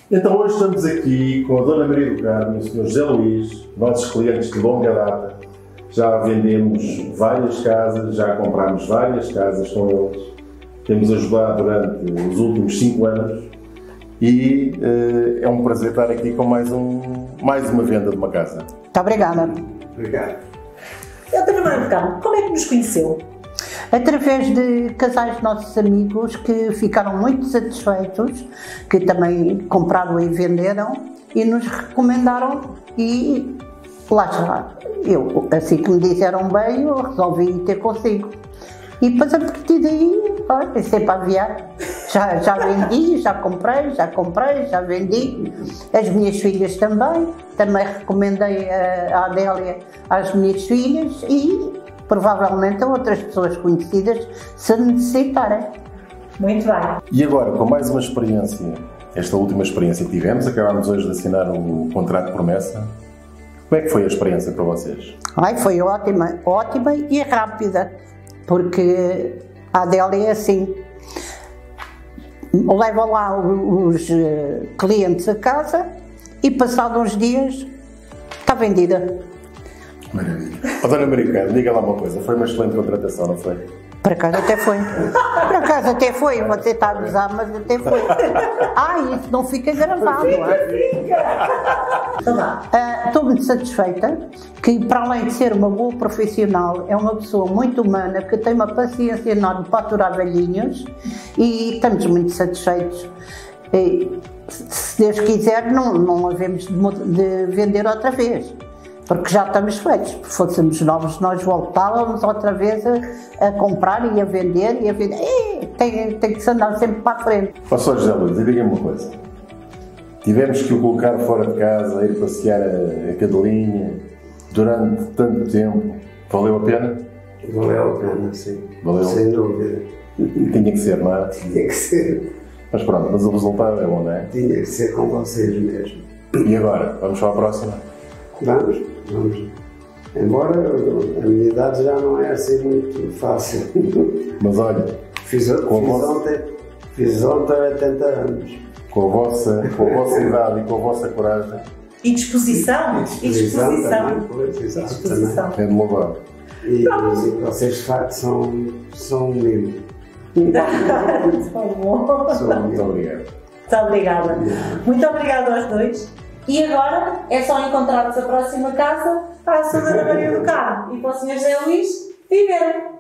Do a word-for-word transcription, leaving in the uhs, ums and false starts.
Então hoje estamos aqui com a Dona Maria do Carmo e o senhor José Luís, nossos clientes de longa data. Já vendemos várias casas, já comprámos várias casas com eles. Temos ajudado durante os últimos cinco anos e uh, é um prazer estar aqui com mais, um, mais uma venda de uma casa. Muito obrigada. Obrigado. Eu Dona Maria do Carmo, como é que nos conheceu? Através de casais nossos amigos que ficaram muito satisfeitos, que também compraram e venderam e nos recomendaram e lá está. Eu, assim que me disseram bem, eu resolvi ir ter consigo. E depois a partir daí, olha, é sempre a aviar. Já, já vendi, já comprei, já comprei, já vendi. As minhas filhas também. Também recomendei a, a Adélia às minhas filhas e provavelmente a outras pessoas conhecidas se necessitarem. Muito bem. E agora, com mais uma experiência, esta última experiência que tivemos, acabámos hoje de assinar o contrato de promessa. Como é que foi a experiência para vocês? Ai, foi ótima, ótima e rápida, porque a Adélia é assim, leva lá os clientes a casa e passados uns dias está vendida. Maravilha. Oh, Dona Maria, diga lá uma coisa, foi uma excelente contratação, não foi? Por acaso até foi. Por acaso até foi, você está a gozar, mas até foi. Ah, isso não fica gravado. Então vá. Uh, Estou muito satisfeita que, para além de ser uma boa profissional, é uma pessoa muito humana, que tem uma paciência enorme para aturar velhinhos e estamos muito satisfeitos. E, se Deus quiser, não, não havemos de, de vender outra vez. Porque já estamos feitos. Se fôssemos novos, nós voltávamos outra vez a, a comprar e a vender e a vender. E tem, tem que se andar sempre para a frente. Ó, Sr. José Luís, diga-me uma coisa. Tivemos que o colocar fora de casa, ir passear a, a cadelinha durante tanto tempo. Valeu a pena? Valeu a pena, sim. Valeu? Sem dúvida. Tinha que ser, não é? Tinha que ser. Mas pronto, mas o resultado é bom, não é? Tinha que ser com vocês mesmo. E agora? Vamos para a próxima? Vamos, vamos. Embora a minha idade já não é assim muito fácil. Mas olha, fiz, fiz, vossa... ontem, fiz ontem oitenta anos. Com a, vossa, com a vossa idade e com a vossa coragem. E disposição. E disposição. E disposição. Também, pois, exato, e disposição. É de louvar. E, e vocês de facto são, são um mimo. São bom. São um Muito mimo. obrigado. Muito obrigada. Muito obrigada aos dois. E agora é só encontrar-vos a próxima casa para a Dona Maria do Carmo e para o senhor José Luís viverem.